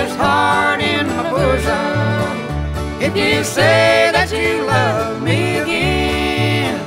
this heart in my bosom if you say that you love me again.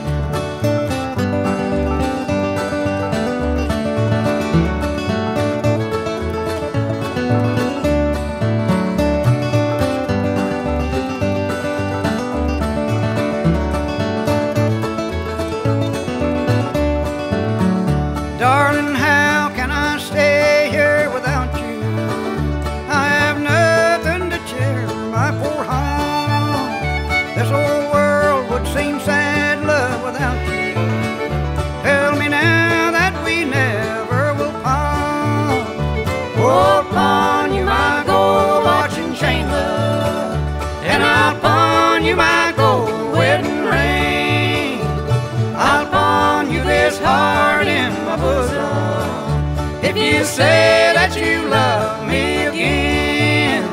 Darling, how can I stay here without you? I have nothing to cheer my poor home. This whole world would seem sad, love, without you. Tell me now that we never will part. Oh, upon you my gold watch and chain, love, and I'll pawn you my gold wedding ring. I'll pawn you this heart in my bosom if you say that you love me again.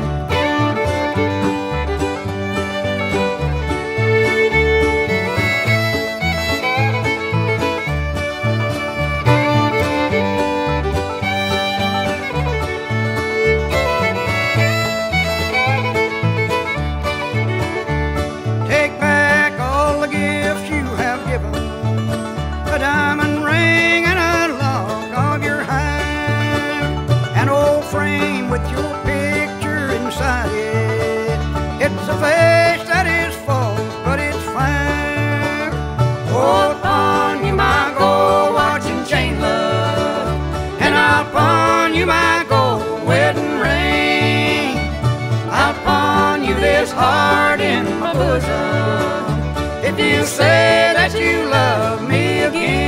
Take back all the gifts you have given, a diamond ring and a lock of your hair, an old frame with your picture inside it. It's a face that is false, but it's fair. Oh, upon you my gold watch and chain, love, and I'll pawn you my gold wedding ring. I'll pawn you this heart in my bosom if you say that you love me again.